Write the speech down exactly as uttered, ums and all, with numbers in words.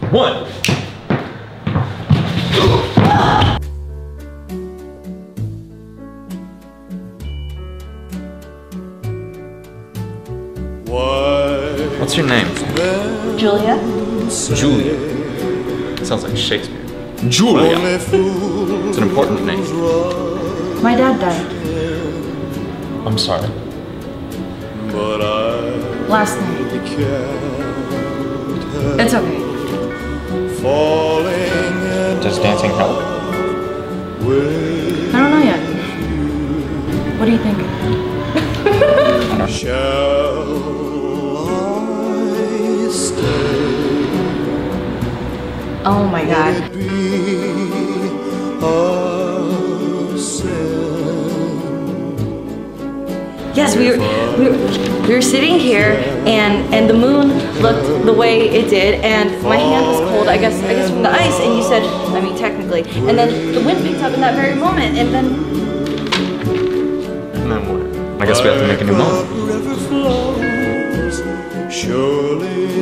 one. What's your name? Julia. Julia. Sounds like Shakespeare. Julia. It's an important name. My dad died. I'm sorry. Last night. It's okay. Does dancing help? I don't know yet. What do you think? Oh my God. Yes, we were, we were we were sitting here, and and the moon looked the way it did, and my hand was cold. I guess I guess from the ice, and you said, I mean technically, and then the wind picked up in that very moment, and then. And then what? I guess we have to make a new moment. Surely